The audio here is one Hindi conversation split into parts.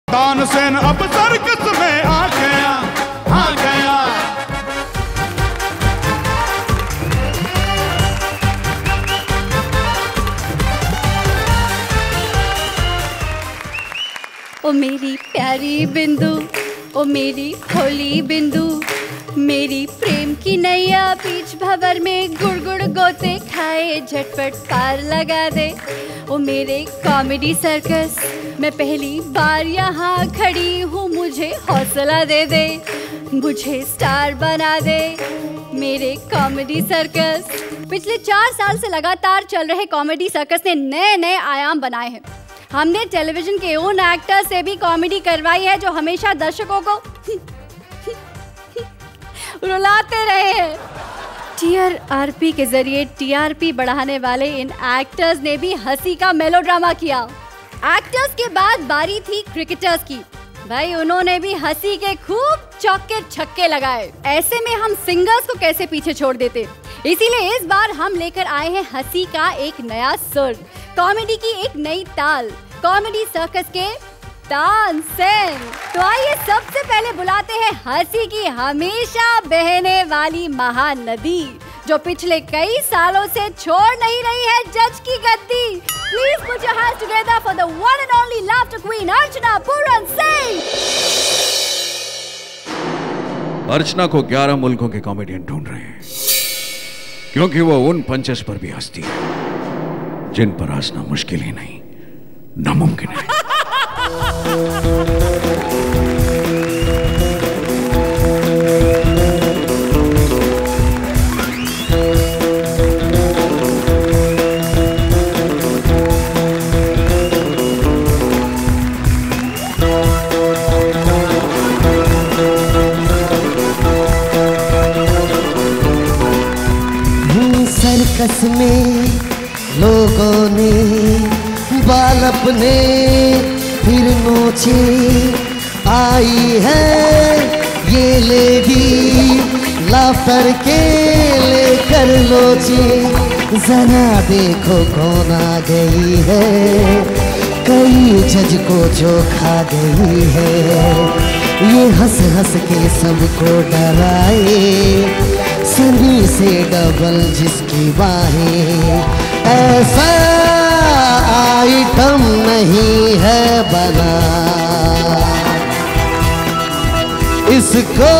तानसेन अब सर्कस में आ गया, आ गया। ओ मेरी प्यारी बिंदु, ओ मेरी होली बिंदु, मेरी प्रेम की नैया बीच भंवर में गुड़ गोते खाए झटपट पार लगा दे। ओ मेरे कॉमेडी सर्कस, मैं पहली बार यहाँ खड़ी हूँ, मुझे हौसला दे दे, मुझे स्टार बना दे मेरे कॉमेडी सर्कस। पिछले 4 साल से लगातार चल रहे कॉमेडी सर्कस ने नए नए आयाम बनाए हैं। हमने टेलीविजन के उन एक्टर से भी कॉमेडी करवाई है जो हमेशा दर्शकों को रुलाते रहे हैं। TRP के जरिए TRP बढ़ाने वाले इन एक्टर्स ने भी हंसी का मेलोड्रामा किया। एक्टर्स के बाद बारी थी क्रिकेटर्स की। भाई उन्होंने भी हंसी के खूब चौके छक्के लगाए। ऐसे में हम सिंगर्स को कैसे पीछे छोड़ देते। इसीलिए इस बार हम लेकर आए हैं हंसी का एक नया सुर, कॉमेडी की एक नई ताल, कॉमेडी सर्कस के तानसेन। तो आइए सबसे पहले बुलाते हैं हंसी की हमेशा बहने वाली महानदी, जो पिछले कई सालों से छोड़ नहीं रही है जज की गद्दी। Please put your hands together for the one and only laughter queen Archana Puran Singh. Archana को 11 मुल्कों के कॉमेडियन ढूंढ रहे हैं, क्योंकि वो उन पंचेस पर भी हंसती है जिन पर हंसना मुश्किल ही नहीं, नामुमकिन है। सर्कस में लोगों ने बाल अपने फिर नोचे, आई है ये लेडी लाफ्टर के लेकर लोचे। जरा देखो कौन आ गई है, कई जज को जो खा गई है। ये हंस हंस के सबको डराए, सनी से डबल जिसकी बाहें, ऐसा आइटम नहीं है बना, इसको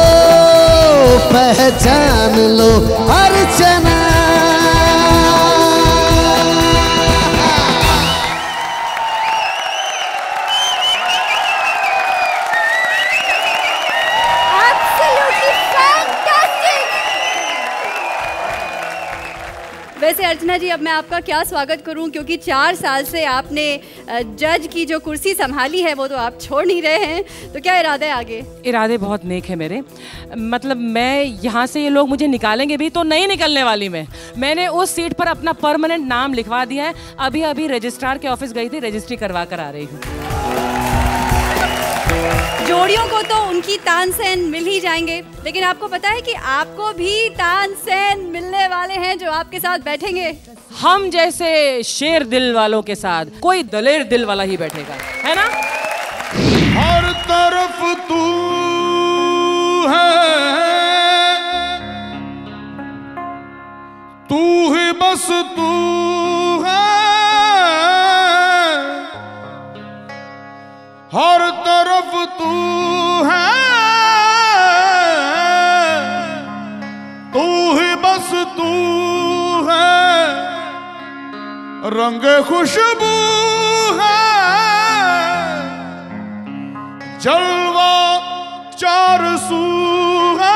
पहचान लो अर्चना। वैसे अर्चना जी, अब मैं आपका क्या स्वागत करूं, क्योंकि 4 साल से आपने जज की जो कुर्सी संभाली है वो तो आप छोड़ नहीं रहे हैं, तो क्या इरादा है आगे? इरादे बहुत नेक है मेरे। मतलब मैं यहाँ से ये लोग मुझे निकालेंगे भी तो नहीं निकलने वाली मैंने उस सीट पर अपना परमानेंट नाम लिखवा दिया है। अभी रजिस्ट्रार के ऑफिस गई थी, रजिस्ट्री करवा कर आ रही हूँ। जोड़ियों को तो उनकी तानसेन मिल ही जाएंगे, लेकिन आपको पता है कि आपको भी तानसेन मिलने वाले हैं जो आपके साथ बैठेंगे। हम जैसे शेर दिल वालों के साथ कोई दलेर दिल वाला ही बैठेगा, है ना? हर तरफ तू है, तू ही बस तू है, हर तरफ तू है, तू ही बस तू है, रंग खुशबू है, जलवा चार सू है।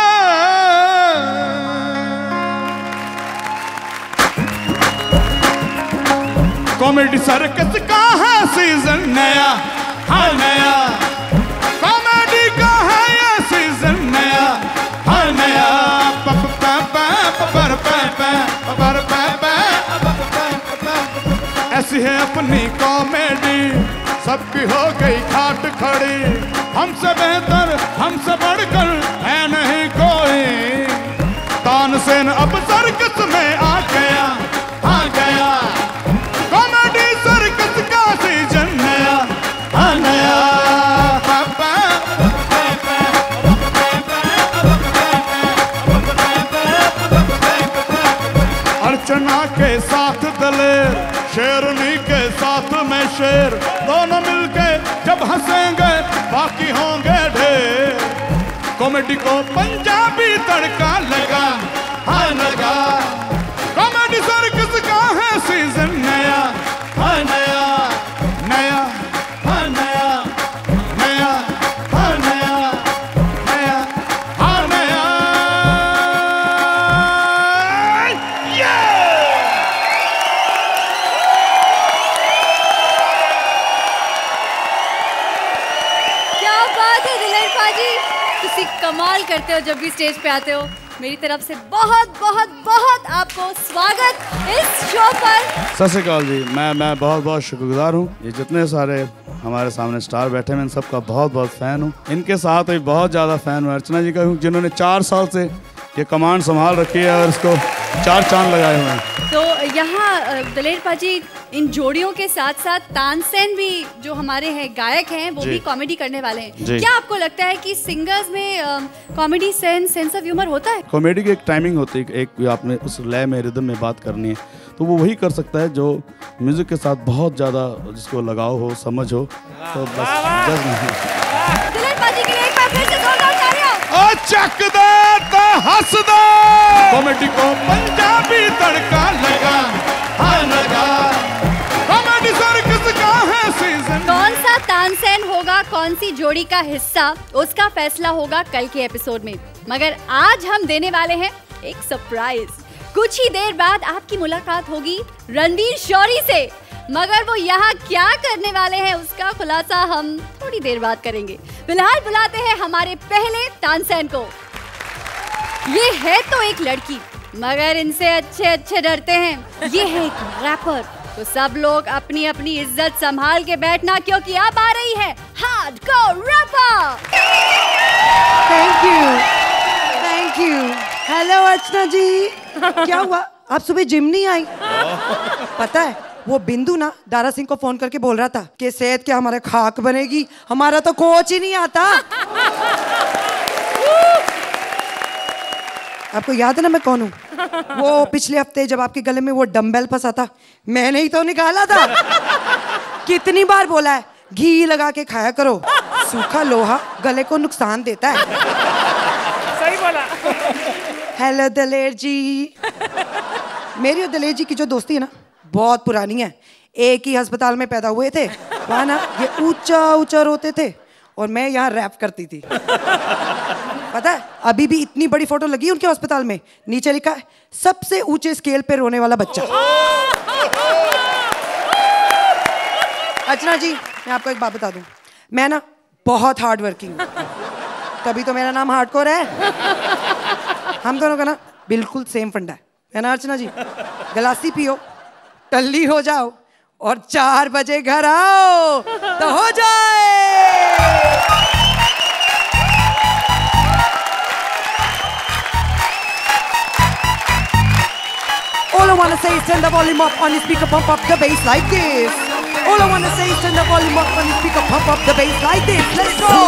कॉमेडी सर्कस का है सीजन नया, हाँ नया, कॉमेडी का है ये सीजन नया, हाँ नया। ऐसी है अपनी कॉमेडी, सबकी हो गई खाट खड़ी, हमसे बेहतर हमसे बढ़कर है नहीं कोई। तानसेन अब सर्कस में आ गया, आ गया, कॉमेडी सर्कस का सीजन नया, आ नया। हंसेंगे बाकी होंगे ढेर। कॉमेडी को पंजाबी तड़का लगा, हाँ लगा। कॉमेडी सर्कस का है सीजन नया, हाँ नया नया, हाँ नया नया, हाँ नया नया, हाँ नया। क्या बात है दिलेर पाजी, तुसी कमाल करते हो जब भी स्टेज पे आते हो। मेरी तरफ से बहुत बहुत बहुत आपको स्वागत इस शो पर। सत श्री अकाल जी, मैं बहुत बहुत शुक्रगुजार हूँ। ये जितने सारे हमारे सामने स्टार बैठे हैं, इन सबका बहुत बहुत फ़ैन हूँ। इनके साथ भी बहुत ज़्यादा फ़ैन हूँ अर्चना जी का हूँ, जिन्होंने 4 साल से ये कमांड संभाल रखी है और इसको 4 चांद लगाए हुए हैं। तो यहाँ दिलेर पाजी इन जोड़ियों के साथ साथ तानसेन भी जो हमारे हैं गायक हैं वो भी कॉमेडी करने वाले हैं। क्या आपको लगता है कि सिंगर्स में कॉमेडी सेंस ऑफ ह्यूमर होता है? कॉमेडी की एक टाइमिंग होती है, एक आपने उस लय में रिदम में बात करनी है, तो वो वही कर सकता है जो म्यूजिक के साथ बहुत ज़्यादा जिसको लगाव हो, समझ हो। तो बस जज नहीं। दिलेर पाजी के लिए एक बार फिर से जोरदार तालियां। ओ चक दे तो हंस दे, कॉमेडी को पंजाबी तड़का लगा, हाँ लगा। कॉमेडी सर्कस का है सीजन। कौन सा तानसेन होगा कौन सी जोड़ी का हिस्सा, उसका फैसला होगा कल के एपिसोड में। मगर आज हम देने वाले हैं एक सरप्राइज। कुछ ही देर बाद आपकी मुलाकात होगी रणवीर शौरी से, मगर वो यहाँ क्या करने वाले हैं उसका खुलासा हम थोड़ी देर बाद करेंगे। फिलहाल बुलाते हैं हमारे पहले तानसेन को। ये है तो एक लड़की, मगर इनसे अच्छे अच्छे डरते हैं। ये है एक रैपर, तो सब लोग अपनी अपनी इज्जत संभाल के बैठना, क्योंकि अब आ रही है hardcore rapper. Thank you, thank you. Hello Archana ji, क्या हुआ? आप सुबह जिम नहीं आई? पता है वो बिंदु ना दारा सिंह को फोन करके बोल रहा था कि सेहत क्या हमारे खाक बनेगी, हमारा तो कोच ही नहीं आता। आपको याद है ना मैं कौन हूँ? वो पिछले हफ्ते जब आपके गले में वो डंबल फंसा था, मैंने ही तो निकाला था। कितनी बार बोला है घी लगा के खाया करो, सूखा लोहा गले को नुकसान देता है। सही बोला। हेलो दलेर जी। मेरी और दलेर जी की जो दोस्ती है ना बहुत पुरानी है। एक ही अस्पताल में पैदा हुए थे, वहाँ ना ये ऊंचा ऊंचा रोते थे और मैं यहाँ रैप करती थी। पता है अभी भी इतनी बड़ी फोटो लगी है उनके अस्पताल में, नीचे लिखा है सबसे ऊंचे स्केल पे रोने वाला बच्चा। अर्चना जी मैं आपको एक बात बता दूं, मैं ना बहुत हार्ड वर्किंग, तभी तो मेरा नाम हार्डकोर है। हम दोनों का ना बिल्कुल सेम फंडा है ना अर्चना जी? गलासी पियो, टल्ली हो जाओ और 4 बजे घर आओ तो हो जाए। All I wanna say is turn the volume up on the speaker, pump up the bass like this. All I wanna say is turn the volume up on the speaker, pump up the bass like this. Let's go.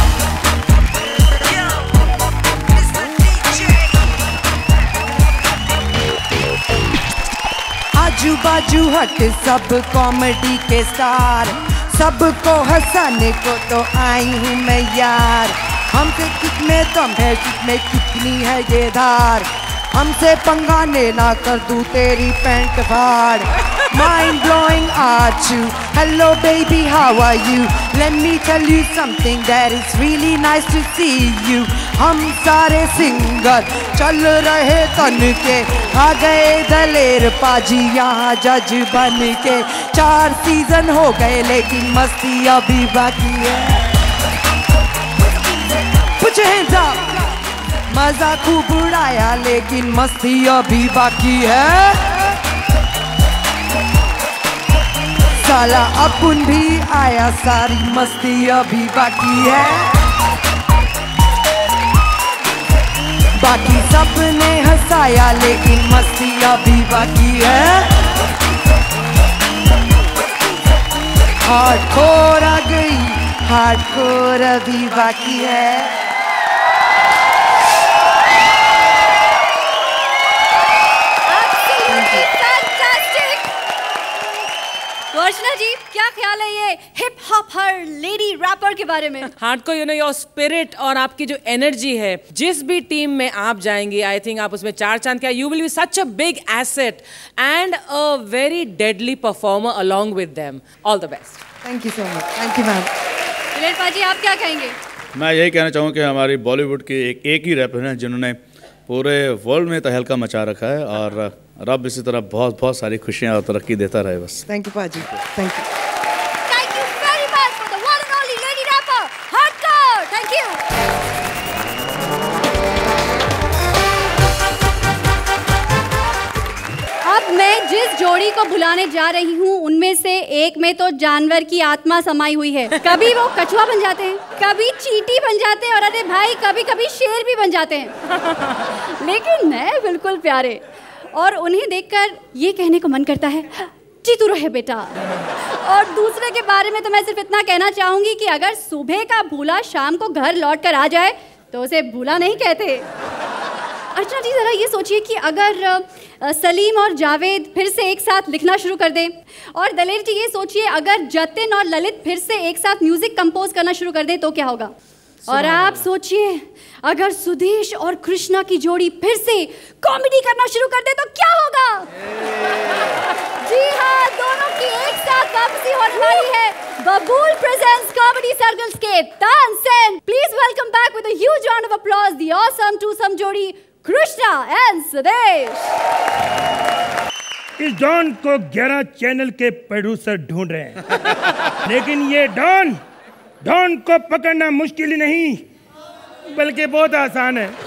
आजू बाजू हट सब कॉमेडी के स्टार, सबको हंसाने को तो आई हूँ मैं यार। हमसे कितने दम है, कितने कितनी है ये धार, हमसे पंगा लेना कर दूं तेरी पैंट फाड़। Mind blowing at you, hello baby how are you, let me tell you something that is really nice to see you। हम सारे सिंगर चल रहे तन के, आ गए दलेर पाजी यहाँ जज बन के। 4 सीजन हो गए लेकिन मस्ती अभी बाकी है। Put your hands up। मजा खूब उड़ाया लेकिन मस्ती अभी बाकी है। साला अपन भी आया, सारी मस्ती अभी बाकी है। बाकी सबने हंसाया लेकिन मस्ती अभी बाकी है। हार्डकोर आ गई, हार्डकोर अभी बाकी है। तो अर्चना जी क्या ख्याल है ये हिप हॉप हर लेडी रैपर के बारे में? Hardcore, you know, your spirit और आपकी जो एनर्जी है, जिस भी टीम में आप जाएंगे, आई थिंक आप उसमें 4 चांद क्या, you will be such a big asset and a very deadly performer along with them. All the best. Thank you so much. Thank you ma'am. Daler paaji, आप क्या कहेंगे? मैं यही कहना चाहूँ कि हमारी बॉलीवुड की एक ही रैपर हैं जिन्होंने पूरे वर्ल्ड में तहलका मचा रखा है, और रब इसी तरह बहुत बहुत सारी खुशियाँ और तरक्की देता रहे बस। Thank you paaji. Thank you. Thank you very much for the one and only lady rapper, Hard Kaur. Thank you. अब मैं जिस जोड़ी को बुलाने जा रही हूँ उनमें से एक में तो जानवर की आत्मा समाई हुई है। कभी वो कछुआ बन जाते हैं, कभी चींटी बन जाते हैं, और अरे भाई कभी कभी शेर भी बन जाते हैं। लेकिन मैं बिल्कुल प्यारे, और उन्हें देखकर ये कहने को मन करता है जीतू रहे बेटा। और दूसरे के बारे में तो मैं सिर्फ इतना कहना चाहूंगी कि अगर सुबह का भूला शाम को घर लौट कर आ जाए तो उसे भूला नहीं कहते। अर्चना जी जरा ये सोचिए कि अगर सलीम और जावेद फिर से एक साथ लिखना शुरू कर दें, और दलेर जी ये सोचिए अगर जतिन और ललित फिर से एक साथ म्यूजिक कंपोज करना शुरू कर दें तो क्या होगा। और आप सोचिए अगर सुदेश और कृष्णा की जोड़ी फिर से कॉमेडी करना शुरू कर दे तो क्या होगा। जी हाँ, दोनों की एक साथ वापसी होने वाली है। बबूल प्रेजेंट्स कॉमेडी सर्कस के Tansen. Please welcome back with a huge round of applause the awesome twosome जोड़ी कृष्णा एंड सुदेश। इस डॉन को 11 चैनल के प्रोड्यूसर ढूंढ रहे हैं, लेकिन ये डॉन को पकड़ना मुश्किल ही नहीं बल्कि बहुत आसान है।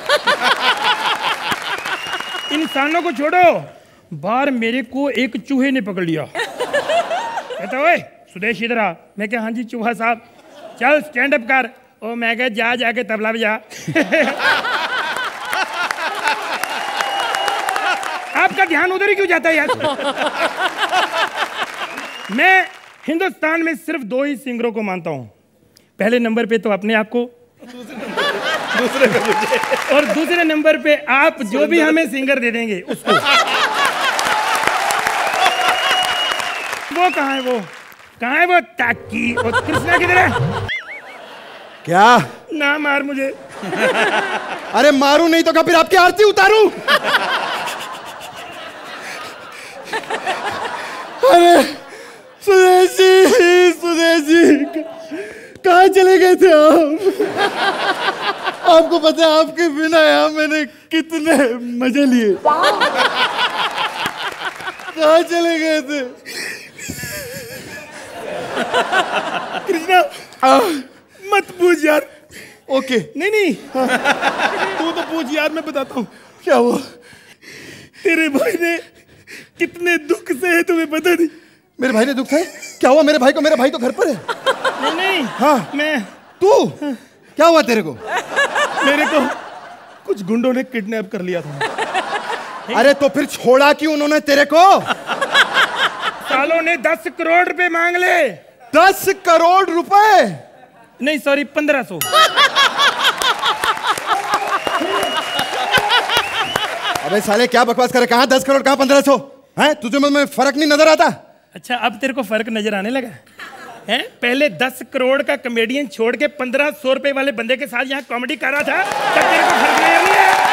इंसानों को छोड़ो, बाहर मेरे को एक चूहे ने पकड़ लिया। कहता ओए सुदेश इधर आ। मैं क्या हाँ जी चूहा साहब, चल स्टैंड अप कर। ओ मैं क्या जाके तबला बजा। आपका ध्यान उधर ही क्यों जाता है यार? मैं हिंदुस्तान में सिर्फ 2 ही सिंगरों को मानता हूँ। पहले नंबर पे तो अपने आप को, दूसरे पे मुझे, और दूसरे नंबर पे आप जो भी हमें सिंगर दे देंगे उसको। वो कहाँ है वो ताकि, और कृष्णा किधर है? क्या ना मार मुझे। अरे मारू नहीं तो क्या फिर आपकी आरती उतारू? अरे सुदेश जी कहाँ चले गए थे आप? आपको पता है आपके बिना यहाँ मैंने कितने मजे लिए। कहाँ चले गए थे? कृष्णा मत पूछ यार। ओके नहीं तू तो पूछ यार, मैं बताता हूँ। क्या हुआ? तेरे भाई ने कितने दुख से है तुम्हें पता नहीं। मेरे भाई ने दुख है? क्या हुआ मेरे भाई को? मेरा भाई तो घर पर है। नहीं हाँ मैं। तू क्या हुआ तेरे को? मेरे को कुछ गुंडों ने किडनैप कर लिया था। अरे तो फिर छोड़ा क्यों उन्होंने तेरे को? सालों ने 10 करोड़ रुपए मांग ले। 10 करोड़ रुपए? नहीं सॉरी 1500। अबे साले क्या बकवास करे? कहाँ 10 करोड़ कहाँ 1500 है? तुझे में फर्क नहीं नजर आता? अच्छा अब तेरे को फर्क नजर आने लगा है? पहले 10 करोड़ का कॉमेडियन छोड़ के 1500 रुपए वाले बंदे के साथ यहाँ कॉमेडी कर रहा था, तब तेरे को फर्क नहीं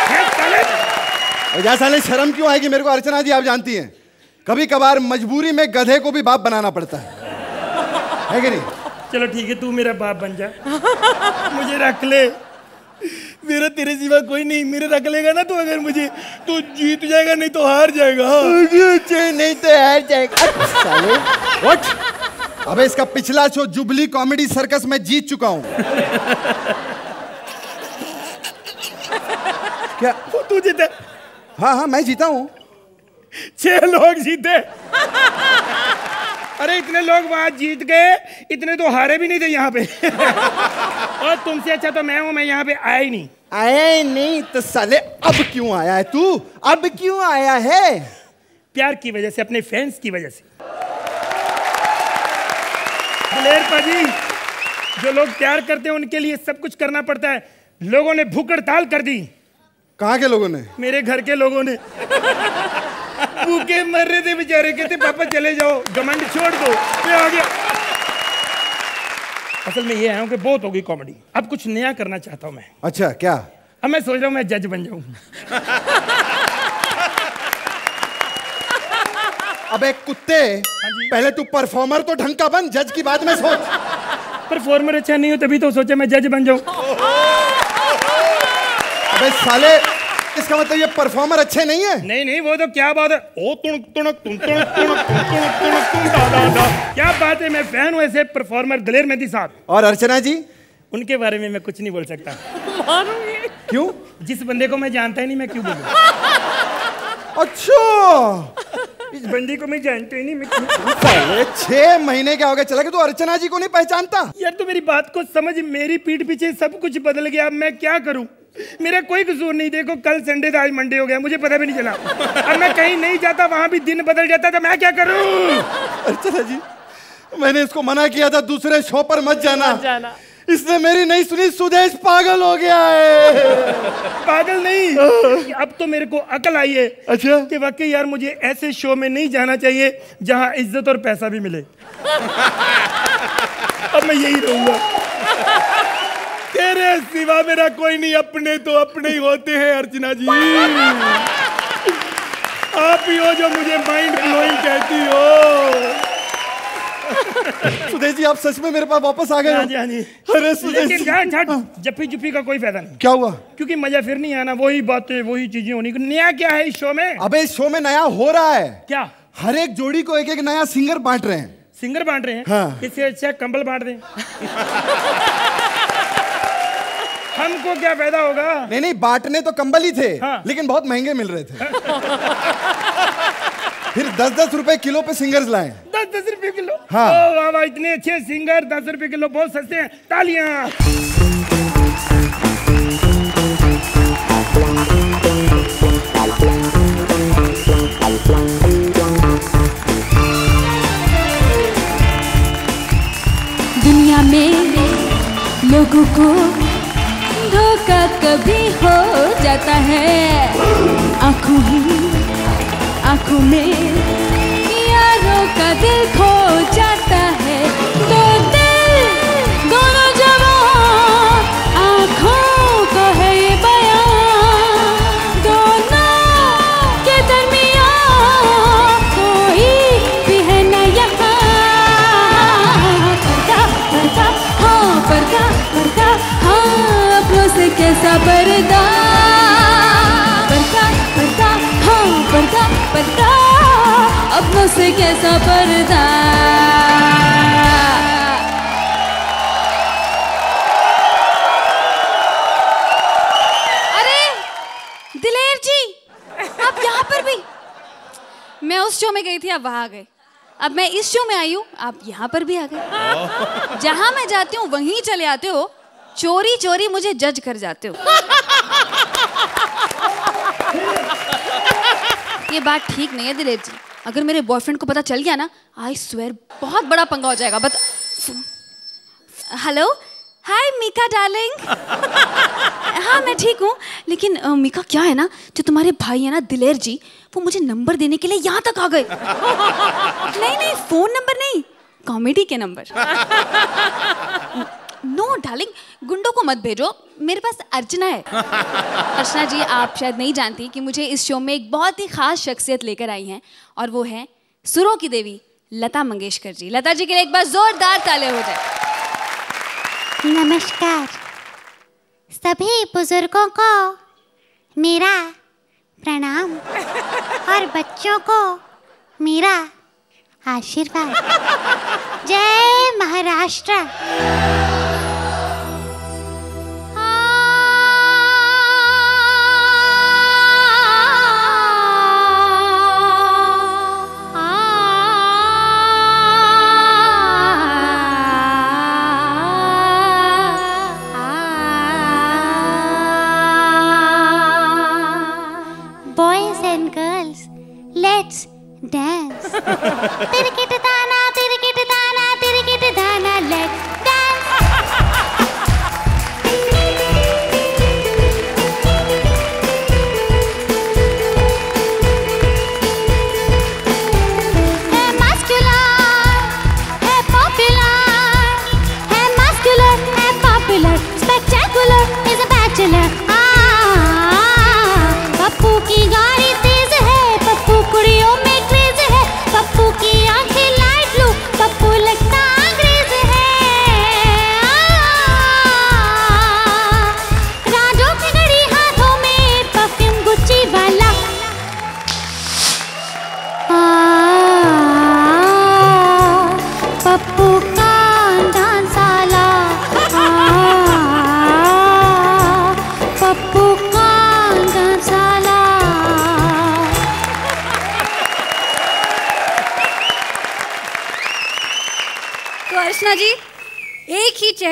आया? साले शर्म क्यों आएगी मेरे को? अर्चना जी आप जानती हैं कभी कभार मजबूरी में गधे को भी बाप बनाना पड़ता है कि नहीं? चलो ठीक है, तू मेरा बाप बन जा। मुझे रख ले, मेरा तेरे सिवा कोई नहीं। मेरे रख लेगा ना तो अगर मुझे, तो जीत जाएगा नहीं तो हार जाएगा। नहीं तो हार जाएगा। साले व्हाट? अबे इसका पिछला शो जुबली कॉमेडी सर्कस में जीत चुका हूँ। क्या तू जीता? हाँ मैं जीता हूँ। 6 लोग जीते। अरे इतने लोग वहां जीत गए, इतने तो हारे भी नहीं थे यहाँ पे। और तुमसे अच्छा तो मैं हूँ, मैं यहाँ पे आया ही नहीं। आया ही नहीं तो साले अब क्यों आया है तू? अब क्यों आया है? प्यार की वजह से, अपने फैंस की वजह से। दिलेर पाजी, जो लोग प्यार करते हैं उनके लिए सब कुछ करना पड़ता है। लोगों ने भूख हड़ताल कर दी। कहाँ के लोगों ने? मेरे घर के लोगों ने। भूखे मर रहे थे बेचारे, कहते पापा चले जाओ, घमंड छोड़ दो। मैं आ गया। असल में ये है कि बहुत होगी कॉमेडी, अब कुछ नया करना चाहता हूँ मैं। अच्छा क्या? अब मैं सोच रहा हूँ मैं जज बन जाऊँ। अबे कुत्ते, पहले तू परफॉर्मर तो ढंग का बन, जज की बात में सोच। परफॉर्मर अच्छा नहीं हो तभी तो सोचा मैं जज बन जाऊँ। अबे साले, इसका मतलब ये परफॉर्मर अच्छे नहीं है? नहीं नहीं, वो तो क्या बात है, ओ तुणक तुणक तुम तुणक तुणक तुम तुणक तुणक तुम दा दा दा, क्या बात है। मैं फैन हूँ ऐसे परफॉर्मर दलेर मेहंदी साहब। और अर्चना जी? उनके बारे में मैं कुछ नहीं बोल सकता। क्यों? जिस बंदे को मैं जानता ही नहीं, मैं क्यों बोलूं? अच्छा, इस बंदी को मैं जानता ही नहीं, मैं क्यों? 6 महीने क्या हो गए चला कि तू अर्चना जी को नहीं पहचानता? यार तू मेरी बात को समझ, मेरी पीठ पीछे सब कुछ बदल गया, अब मैं क्या करूं? मेरा कोई कसूर नहीं। देखो कल संडे था, आज मंडे हो गया, मुझे पता भी नहीं चला। अब मैं कहीं नहीं जाता, वहां भी दिन बदल जाता, तो मैं क्या करूं? अर्चना जी, मैंने इसको मना किया था दूसरे शो पर मत जाना। इसने मेरी नहीं सुनी, सुदेश पागल हो गया है। पागल नहीं, अब तो मेरे को अकल आई है। अच्छा? कि वाकई यार मुझे ऐसे शो में नहीं जाना चाहिए जहां इज्जत और पैसा भी मिले। अब मैं यही रहूंगा। तेरे सिवा मेरा कोई नहीं, अपने तो अपने ही होते हैं अर्चना जी। आप ही हो जो मुझे माइंड ब्लोइंग कहती हो। सुदेश जी, आप सच में मेरे पास वापस आ गए? हाँ जी, हाँ जी। अरे सुदेश जी, जप्पी जुप्पी का कोई फायदा नहीं। क्या हुआ? क्योंकि मजा फिर नहीं आना, वही बातें वही चीजें होनी। नया क्या है इस शो में? अबे इस शो में नया हो रहा है। क्या? हर एक जोड़ी को एक एक नया सिंगर बांट रहे हैं। सिंगर बांट रहे हैं? हाँ। इससे अच्छा कंबल बांट दें। हमको क्या फायदा होगा? नहीं नहीं, बांटने तो कंबल ही थे। हाँ। लेकिन बहुत महंगे मिल रहे थे। फिर 10-10 रुपए किलो पे सिंगर्स लाए। 10-10 रुपए किलो? हाँ। ओ वाह वाह, इतने अच्छे सिंगर, 10 रुपए किलो, बहुत सस्ते हैं। तालियां। दुनिया में लोगों को धोखा कभी हो जाता है, आंखों में यारों का दिल खो जाता है। तो दिल दोनों जवां, आंखों को है ये बयां, दोनों के दरमियां कोई भी है न यहाँ। पर्दा, हाँ पर्दा, हाँ अपनों से कैसा पर्दा। पर्दा, अपनों से कैसा पर्दा। अरे दिलेर जी, आप यहाँ पर भी? मैं उस शो में गई थी, आप वहाँ आ गए। अब मैं इस शो में आई हूँ, आप यहाँ पर भी आ गए। जहाँ मैं जाती हूँ वहीं चले आते हो, चोरी चोरी मुझे जज कर जाते हो। ये बात ठीक नहीं है दिलेर जी। अगर मेरे बॉयफ्रेंड को पता चल गया ना, आई स्वेयर बहुत बड़ा पंगा हो जाएगा। Hello, hi Mika darling. हाँ मैं ठीक हूँ, लेकिन मीका क्या है ना, जो तुम्हारे भाई है ना दिलेर जी, वो मुझे नंबर देने के लिए यहाँ तक आ गए। नहीं, फोन नंबर नहीं, कॉमेडी के नंबर। नो डार्लिंग, गुंडों को मत भेजो, मेरे पास अर्चना है। अर्चना जी, आप शायद नहीं जानती कि मुझे इस शो में एक बहुत ही खास शख्सियत लेकर आई हैं, और वो है सुरों की देवी लता मंगेशकर जी। लता जी के लिए एक बार जोरदार ताले हो जाए। नमस्कार सभी बुजुर्गों को मेरा प्रणाम, और बच्चों को मेरा आशीर्वाद। जय Maharashtra. Boys and girls, let's dance. Tirikit dana, tirikit dana, tirikit dana, let's dance. है muscular, है popular, है must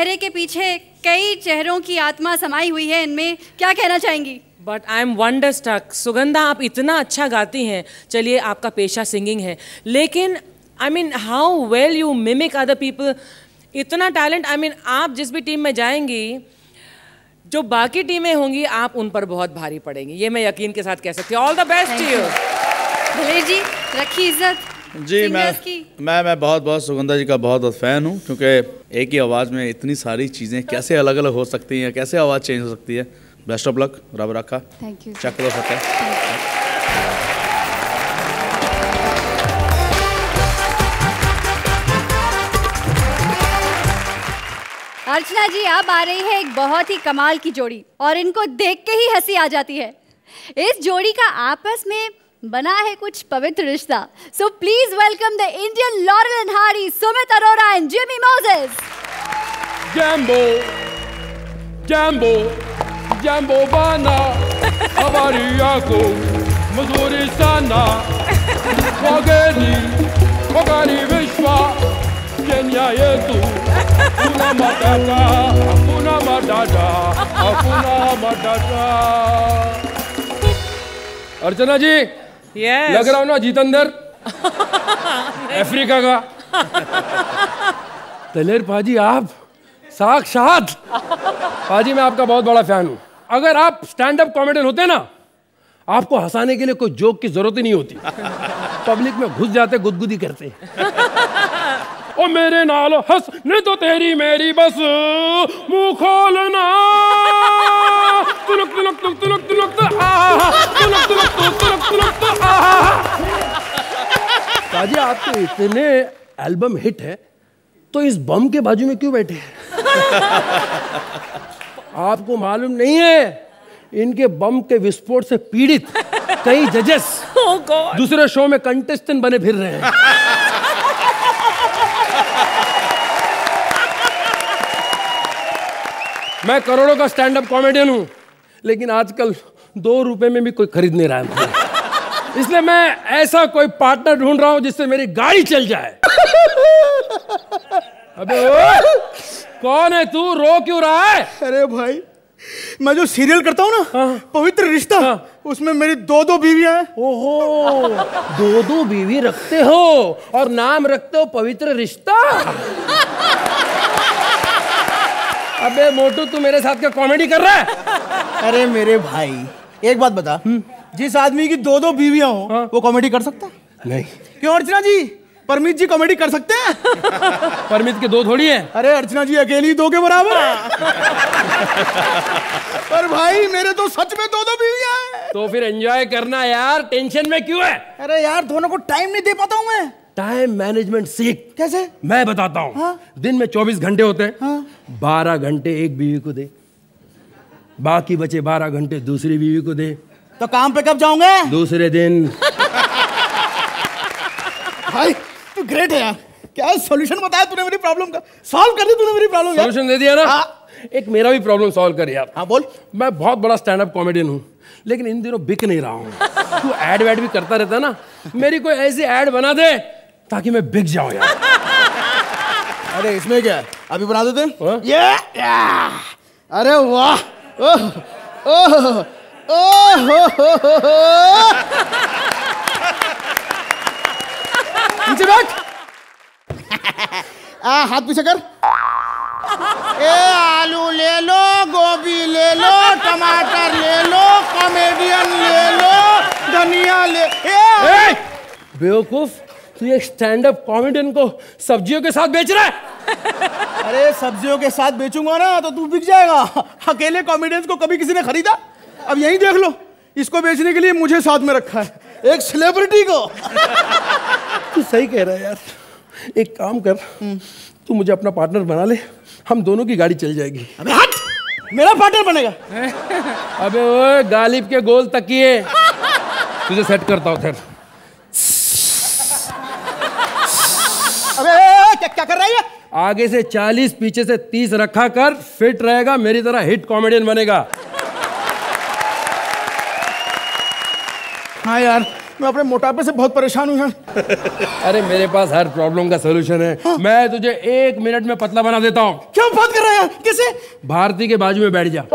चेहरे के पीछे कई चेहरों की आत्मा समाई हुई है, इनमें क्या कहना चाहेंगी? But I am wonder stuck. Sugandha, आप इतना अच्छा गाती हैं, चलिए आपका पेशा सिंगिंग है, लेकिन I mean how well you mimic other people, इतना टैलेंट। आई मीन आप जिस भी टीम में जाएंगी, जो बाकी टीमें होंगी आप उन पर बहुत भारी पड़ेंगी, ये मैं यकीन के साथ कह सकती हूँ। All the best to you. Daler ji, रखी इज्जत जी। मैं बहुत सुगंधा जी का बहुत फैन हूँ, क्योंकि एक ही आवाज़ में इतनी सारी चीज़ें कैसे अलग अलग हो सकती हैं, कैसे आवाज़ चेंज हो सकती है। बेस्ट ऑफ लक, रब रखा। Thank you. चक लो फतेह। अर्चना जी, अब आ रही है एक बहुत ही कमाल की जोड़ी, और इनको देख के ही हंसी आ जाती है। इस जोड़ी का आपस में बना है कुछ पवित्र रिश्ता। So please welcome the Indian Laurel and Hardy Sumit Arora and Jimmy Moses. जैम्बो जैम्बो जैम्बो बाना हमारी आंखों मजूरी साना वगैरी वगैरी विश्वा Kenya yetu hakuna matata, hakuna matata, hakuna matata। अर्चना जी, लग रहा हूँ ना जीतंदर अफ्रीका का। दलेर पाजी, आप साक्षात। पाजी, मैं आपका बहुत बड़ा फैन हूँ। अगर आप स्टैंड अप कॉमेडियन होते ना, आपको हंसाने के लिए कोई जोक की जरूरत ही नहीं होती। पब्लिक में घुस जाते, गुदगुदी करते। ओ मेरे नाल हंस नहीं तो तेरी मेरी बस मुंह खोलना। तुलक तुलक तुलक तुलक तुलक आहा, तुलक तुलक तुलक तुलक तुलक आहा। ताजी, आपके इतने एल्बम हिट है, तो इस बम के बाजू में क्यों बैठे हैं? आपको मालूम नहीं है, इनके बम के विस्फोट से पीड़ित कई जजेस दूसरे शो में कंटेस्टेंट बने फिर रहे हैं। मैं करोड़ों का स्टैंड अप कॉमेडियन हूं, लेकिन आजकल 2 रुपए में भी कोई खरीद नहीं रहा है। इसलिए मैं ऐसा कोई पार्टनर ढूंढ रहा हूं जिससे मेरी गाड़ी चल जाए। अबे ओए, कौन है तू? रो क्यों रहा है? अरे भाई, मैं जो सीरियल करता हूँ ना, पवित्र रिश्ता, उसमें मेरी 2 बीवियां हैं। ओहो, 2 बीवी रखते हो और नाम रखते हो पवित्र रिश्ता। अबे मोटू, तू मेरे साथ क्या कॉमेडी कर रहा है? अरे मेरे भाई, एक बात बता, जिस आदमी की 2 बीवियां हो, वो कॉमेडी कर सकता है? नहीं। क्यों अर्चना जी? परमीत जी कॉमेडी कर सकते हैं? परमीत के 2 थोड़ी है। अरे अर्चना जी अकेली 2 के बराबर है। पर भाई, मेरे तो सच में 2 बीवियां हैं। तो फिर एंजॉय करना यार, टेंशन में क्यों है? अरे यार, दोनों को टाइम नहीं दे पाता हूँ मैं। टाइम मैनेजमेंट सीख। कैसे? मैं बताता हूँ। हाँ? दिन में 24 घंटे होते हैं। 12 घंटे एक बीवी को दे, बाकी बचे 12 घंटे दूसरी बीवी को दे। तो काम पे कब जाऊंगे? दूसरे दिन। भाई तू ग्रेट है यार। क्या सॉल्यूशन बताया तूने मेरी प्रॉब्लम का? सॉल्व कर दी तूने मेरी प्रॉब्लम। सॉल्यूशन दे दिया ना? एक मेरा भी प्रॉब्लम सॉल्व कर यार। हाँ बोल। मैं बहुत बड़ा स्टैंड अप कॉमेडियन हूँ, लेकिन इन दिनों बिक नहीं रहा हूँ। तू एड वैड भी करता रहता ना, मेरी कोई ऐसी एड बना दे ताकि मैं बिक जाऊं यार। अरे इसमें क्या है, अभी बना देते हैं। ये अरे वाह, ओह ओह ओह, नीचे बैठ। हाथ पीछे कर। आलू ले लो, गोभी ले लो, टमाटर ले लो, कॉमेडियन ले लो, धनिया ले। बेवकूफ, तू एक स्टैंड अप कॉमेडियन को सब्जियों के साथ बेच रहा है? अरे सब्जियों के साथ बेचूंगा ना तो तू बिक जाएगा। अकेले कॉमेडियंस को कभी किसी ने खरीदा? अब यही देख लो, इसको बेचने के लिए मुझे साथ में रखा है, एक सेलिब्रिटी को। तू सही कह रहा है यार। एक काम कर, तू मुझे अपना पार्टनर बना ले, हम दोनों की गाड़ी चल जाएगी। अबे हट, मेरा पार्टनर बनेगा? अबे ओए, गालिब के गोल तकिए, तुझे सेट करता हूँ। फिर अबे क्या कर रहा है? आगे से 40, पीछे से 30 रखा कर, फिट रहेगा, मेरी तरह हिट कॉमेडियन बनेगा। हाँ यार, मैं अपने मोटापे से बहुत परेशान हूँ यार। अरे मेरे पास हर प्रॉब्लम का सोल्यूशन है। हाँ? मैं तुझे 1 मिनट में पतला बना देता हूँ। क्या बात कर रहा है यार? कैसे? भारती के बाजू में बैठ जा।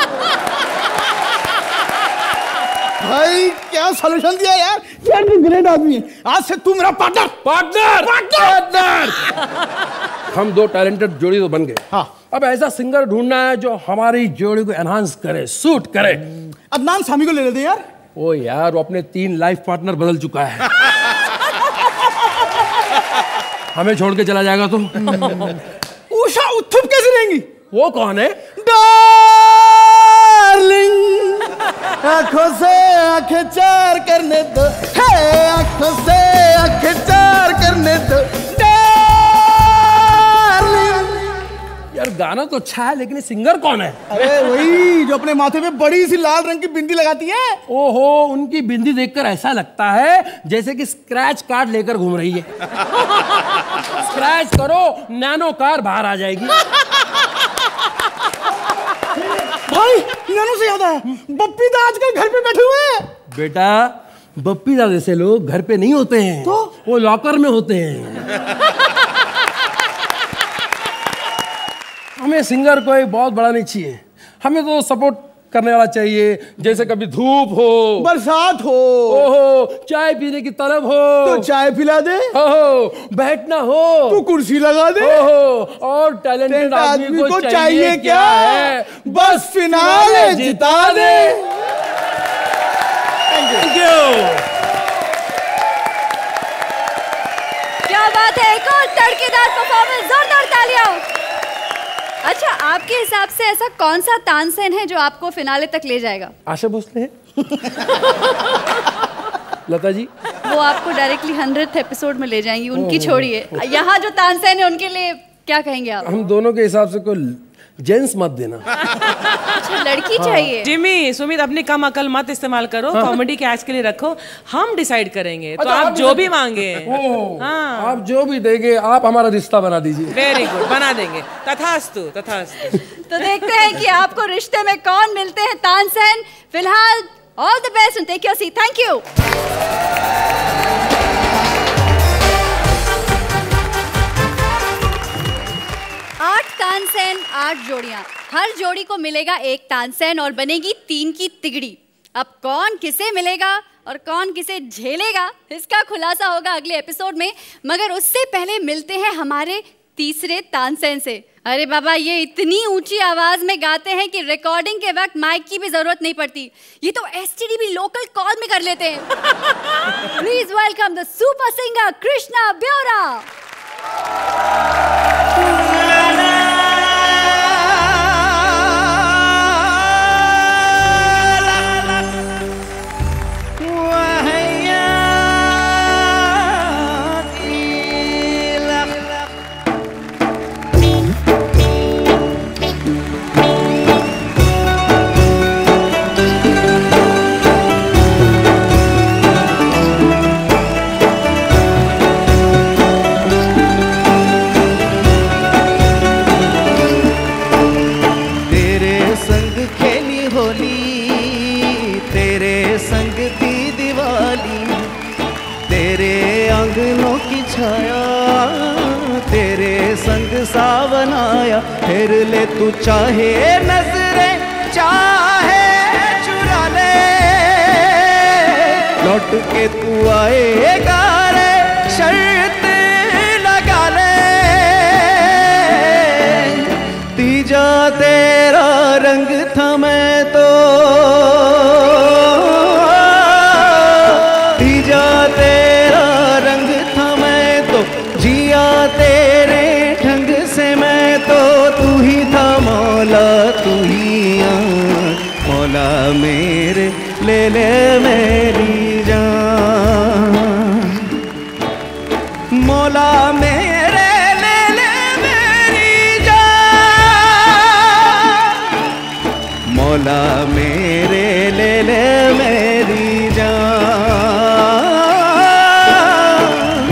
भाई क्या सोल्यूशन दिया यार। यार तू ग्रेट आदमी है। आज से तू मेरा पार्टनर। पार्टनर। हम 2 टैलेंटेड जोड़ी तो बन गए। हाँ। अब ऐसा सिंगर ढूंढना है जो हमारी जोड़ी को एनहांस करे, सूट करे। अदनान सामी को ले लेते यार। ओ यार, वो अपने 3 लाइफ पार्टनर बदल चुका है। हमें छोड़ के चला जाएगा तो। उषा उत्थुप कैसे रहेंगी? वो कौन है? डार्लिंग आंखों से आंखें चार करने दो, है आंखों से आंखें चार करने दो डार्लिंग। यार गाना तो अच्छा है, लेकिन ये सिंगर कौन है? अरे वही जो अपने माथे पे बड़ी सी लाल रंग की बिंदी लगाती है। ओहो, उनकी बिंदी देखकर ऐसा लगता है जैसे कि स्क्रैच कार्ड लेकर घूम रही है। स्क्रैच करो, नैनो कार बाहर आ जाएगी। भाई नैनो से याद आया, बप्पी दा आजकल घर पे बैठे हुए हैं। बेटा, बप्पी दा जैसे लोग घर पे नहीं होते हैं, तो वो लॉकर में होते हैं। हमें सिंगर कोई बहुत बड़ा नहीं चाहिए, हमें तो सपोर्ट करने वाला चाहिए। जैसे कभी धूप हो, बरसात हो, ओहो, चाय पीने की तलब हो तो चाय पिला दे, ओहो, बैठना हो तो कुर्सी लगा दे, ओहो, और टैलेंटेड आदमी को चाहिए क्या है? बस फिनाले जिता दे। Thank you. क्या बात है, एक और तड़केदार परफॉर्मेंस, जोरदार तालियां। अच्छा, आपके हिसाब से ऐसा कौन सा तानसेन है जो आपको फिनाले तक ले जाएगा? आशा भोसले है। लता जी, वो आपको डायरेक्टली 100th एपिसोड में ले जाएंगी, उनकी छोड़िए। यहाँ जो तानसेन है उनके लिए क्या कहेंगे आप? हम दोनों के हिसाब से कोई जेंट्स मत देना। अच्छा, लड़की चाहिए। जिमी, सुमित, अपनी कम अकल मत इस्तेमाल करो। कॉमेडी के एक्ट के लिए रखो, हम डिसाइड करेंगे। तो अच्छा, आप जो भी मांगे, हाँ, आप जो भी देंगे, आप हमारा रिश्ता बना दीजिए। वेरी गुड, बना देंगे। तथास्तु, तथास्तु। तो देखते हैं कि आपको रिश्ते में कौन मिलते हैं तानसेन। फिलहाल all the best and take your seat. Thank you. 8 Tansen 8 जोड़ियां, हर जोड़ी को मिलेगा 1 तानसेन और बनेगी 3 की तिगड़ी। अब कौन किसे मिलेगा और कौन किसे झेलेगा, इसका खुलासा होगा अगले एपिसोड में। मगर उससे पहले मिलते हैं हमारे तीसरे तानसेन से। अरे बाबा, ये इतनी ऊंची आवाज में गाते हैं कि रिकॉर्डिंग के वक्त माइक की भी जरूरत नहीं पड़ती। ये तो एसटीडी भी लोकल कॉल में कर लेते हैं। Please welcome the super singer Krishna Beura. सावन आया, फिर ले तू चाहे नजरें चाहे चुरा ले, लौट के तू आएगा रे शर्त लगा ले। तीजा तेरा रंग था मैं तो, तीजा तेरा रंग था मैं तो, जिया तेरे ढंग से मैं तो, तू ही था मौला तू ही मौला मेरे, ले ले मेरी जान, मौला मेरे ले ले मेरी जान, मौला मेरे ले ले मेरी जान,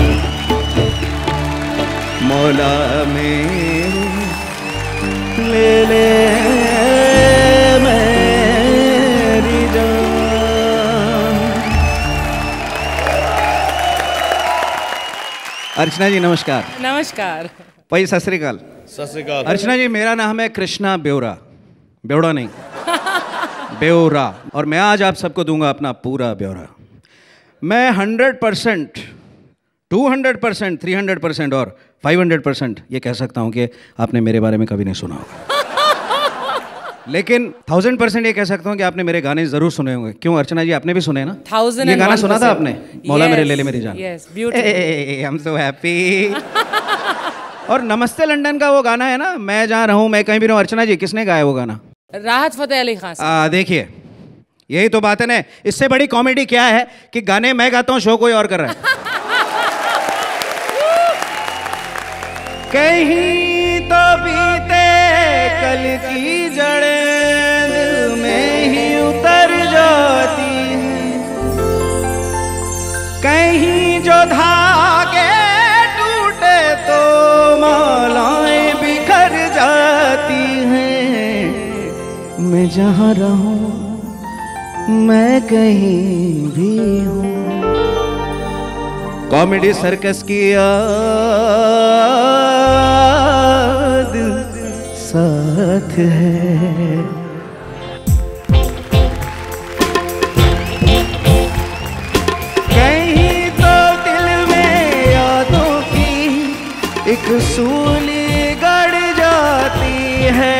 मौला मेरे ले ले मेरी जान। अर्चना जी नमस्कार। नमस्कार। भाई सत श्री अकाल। सत श्री अकाल। अर्चना जी मेरा नाम है कृष्णा बेवरा, बेवड़ा नहीं बेवरा, और मैं आज आप सबको दूंगा अपना पूरा ब्यौरा। मैं 100%, 200%, 300% और 500% ये कह सकता हूँ कि आपने मेरे बारे में कभी नहीं सुना होगा, लेकिन 1000% ये कह सकता हूँ कि आपने मेरे गाने जरूर सुने होंगे। क्यों अर्चना जी, आपने भी सुने ना? 1001%। ये गाना सुना था आपने, मौला मेरे ले ले मेरी जान? Yes, beautiful. I am so happy. और नमस्ते लंदन का वो गाना है ना, मैं जहाँ रहूँ मैं कहीं भी रहूँ, अर्चना जी किसने गाया वो गाना? राहत फतेह अली खान। देखिए यही तो बात है ना, इससे बड़ी कॉमेडी क्या है कि गाने मैं गाता हूँ, शो कोई और कर रहा है। कहीं तो बीते कल की जड़ें दिल में ही उतर जाती हैं, कहीं जो धागे टूटे तो मालाएं बिखर जाती हैं। मैं जहाँ रहूं मैं कहीं भी हूँ, कॉमेडी सर्कस की याद साथ है। कहीं तो दिल में यादों की एक सूली गड़ जाती है,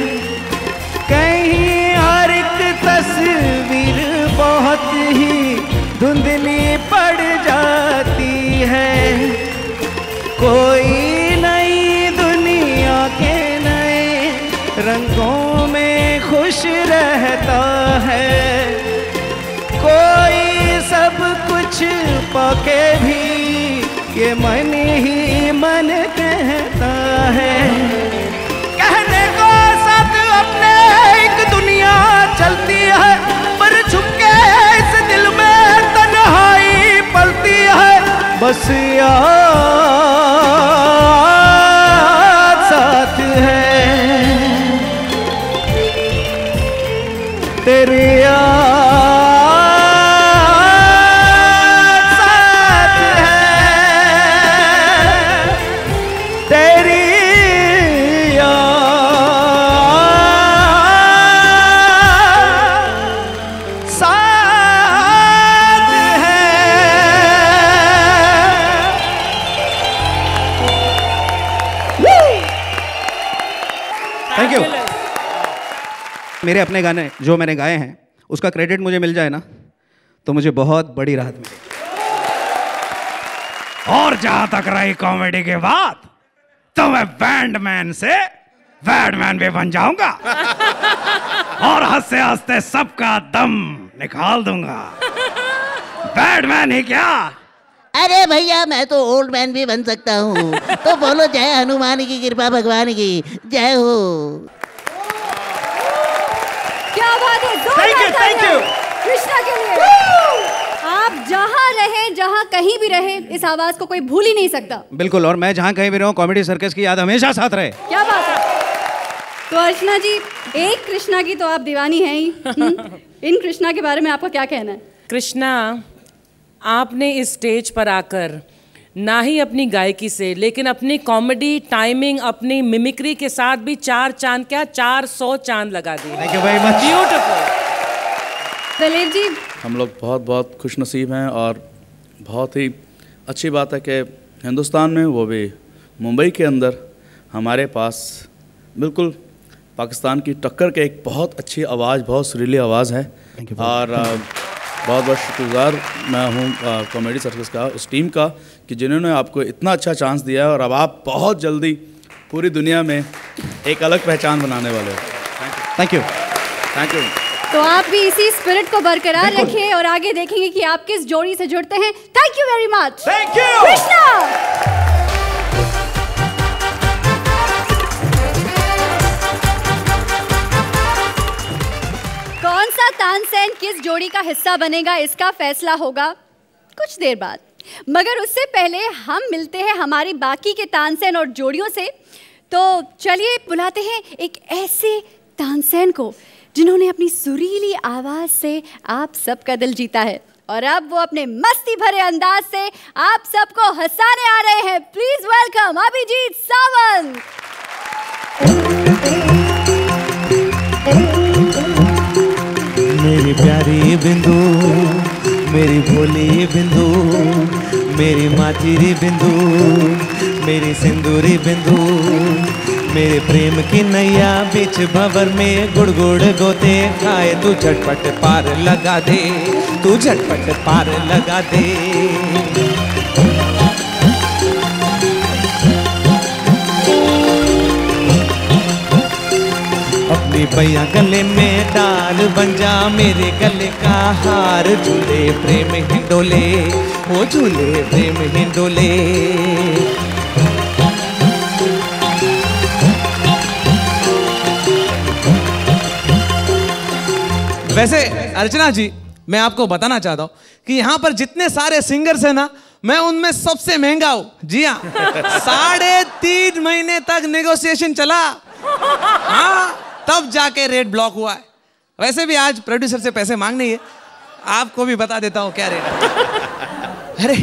कहीं हर एक तस्वीर बहुत ही धुंधली पड़ जाती है। कोई नई दुनिया के नए रंगों में खुश रहता है, कोई सब कुछ पाके भी ये मन ही मन कहता है। कहने को साथ अपने एक दुनिया चलती है, पर छुप के इस दिल में तन्हाई पलती है। बस याद साथ है, तेरी याद साथ है, तेरी याद साथ है। Thank you. मेरे अपने गाने जो मैंने गाए हैं उसका क्रेडिट मुझे मिल जाए ना तो मुझे बहुत बड़ी राहत मिलेगी। और जहां तक रही कॉमेडी के बाद तो मैं बैंडमैन से बैडमैन भी बन जाऊंगा और हंसते हंसते सबका दम निकाल दूंगा। बैडमैन ही क्या, अरे भैया मैं तो ओल्ड मैन भी बन सकता हूँ। तो बोलो जय हनुमान की कृपा भगवान की जय हो। क्या बात है, थैंक यू। कृष्णा के लिए। आप जहाँ रहे, जहाँ कहीं भी रहे, इस आवाज को कोई भूल ही नहीं सकता। बिल्कुल, और मैं जहाँ कहीं भी रहूँ कॉमेडी सर्कस की याद हमेशा साथ रहे। क्या बात है। तो अर्चना जी, एक कृष्णा की तो आप दीवानी हैं ही। इन कृष्णा के बारे में आपका क्या कहना है? कृष्णा, आपने इस स्टेज पर आकर ना ही अपनी गायकी से लेकिन अपनी कॉमेडी टाइमिंग, अपनी मिमिक्री के साथ भी 4 चांद क्या 400 चांद लगा दिए। Thank you very much. Beautiful. Daler ji, हम लोग बहुत बहुत खुश नसीब हैं और बहुत ही अच्छी बात है कि हिंदुस्तान में, वो भी मुंबई के अंदर, हमारे पास बिल्कुल पाकिस्तान की टक्कर के एक बहुत अच्छी आवाज़, बहुत सुरीली आवाज़ है। और बहुत बहुत शुक्रगुजार मैं हूँ कॉमेडी सर्कस का, उस टीम का, कि जिन्होंने आपको इतना अच्छा चांस दिया है और अब आप बहुत जल्दी पूरी दुनिया में एक अलग पहचान बनाने वाले हो। Thank you. Thank you. तो आप भी इसी स्पिरिट को बरकरार रखें और आगे देखेंगे कि आप किस जोड़ी से जुड़ते हैं। Thank you very much. Thank you Krishna. कौन सा तानसेन किस जोड़ी का हिस्सा बनेगा, इसका फैसला होगा कुछ देर बाद। मगर उससे पहले हम मिलते हैं हमारी बाकी के तानसेन और जोड़ियों से। तो चलिए बुलाते हैं एक ऐसे तानसेन को जिन्होंने अपनी सुरीली आवाज से आप सबका दिल जीता है। और अब वो अपने मस्ती भरे अंदाज से आप सबको हंसाने आ रहे हैं। Please welcome Abhijeet Sawant. मेरी प्यारी बिंदु, मेरी भोली बिंदु, मेरी माचिरी बिंदु, मेरी सिंदूरी बिंदु, मेरे प्रेम की नैया बीच भंवर में गुड़ गुड़ गोते खाए, तू झटपट पार लगा दे, तू झटपट पार लगा दे। अपनी बैया गले में डाल बन जा, मेरे गले का हार, झूले प्रेम हिंडोले, ओ झूले प्रेम हिंडोले। वैसे अर्चना जी, मैं आपको बताना चाहता हूँ कि यहाँ पर जितने सारे सिंगर्स हैं ना, मैं उनमें सबसे महंगा हूँ। जी हाँ, 3.5 महीने तक नेगोशिएशन चला, हाँ, तब जाके रेट ब्लॉक हुआ है। वैसे भी आज प्रोड्यूसर से पैसे मांगने ही है, आपको भी बता देता हूँ क्या रेट है। अरे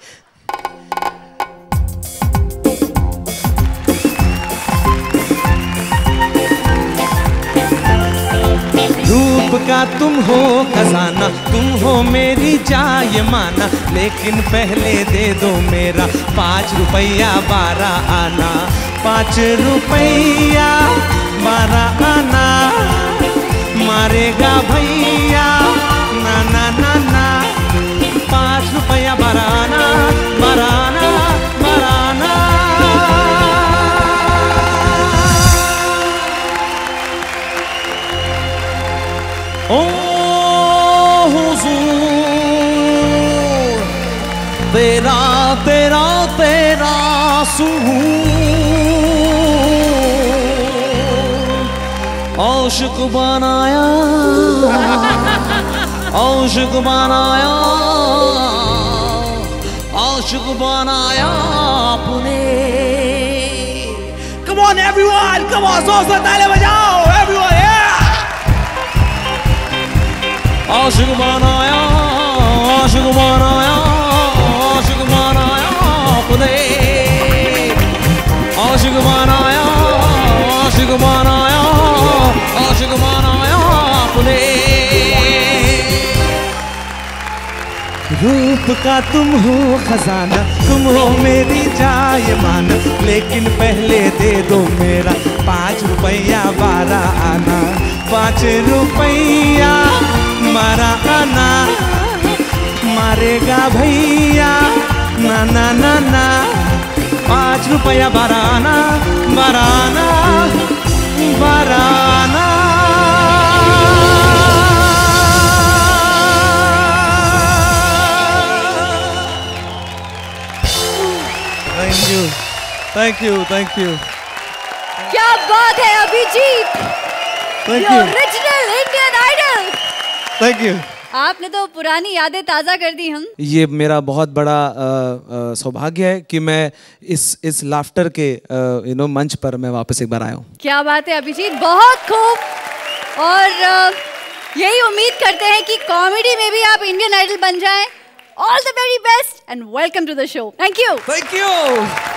रूप का तुम हो खजाना, तुम हो मेरी जाय माना, लेकिन पहले दे दो मेरा 5 रुपया 12 आना, 5 रुपया 12 आना, मारेगा भैया ना ना ना ना, 5 रुपया 12 आना, 12 आना, 12 आना। ओ हुजूर, तेरा तेरा तेरा सुहूर, आशिक बनाया, आशिक बनाया, आशिक बनाया आपने। Come on everyone, come on, जोर से ताली बजाओ everyone, yeah! आशिक बनाया, आशिक बनाया, आशिक बनाया आपने, आशिक बनाया, आशिक बनाया, आशिक बनाया आपने। रूप का तुम हो खजाना, तुम हो मेरी जाय माना, लेकिन पहले दे दो मेरा 5 रुपया 12 आना, 5 रुपया 12 आना, मारेगा भैया ना ना ना ना, 5 रुपया 12 आना, 12 आना, 12 आना। Thank you, thank you, thank you. क्या बात है Abhijeet, thank you, original Indian Idol. Thank you. आपने तो पुरानी यादें ताज़ा कर दी हम। ये मेरा बहुत बड़ा सौभाग्य है कि मैं इस लाफ्टर के मंच पर मैं वापस एक बार आया हूँ। क्या बात है अभिजीत, बहुत खूब। और यही उम्मीद करते हैं कि कॉमेडी में भी आप इंडियन आइडल बन जाएं। All the very best and welcome to the show. Thank you. Thank you.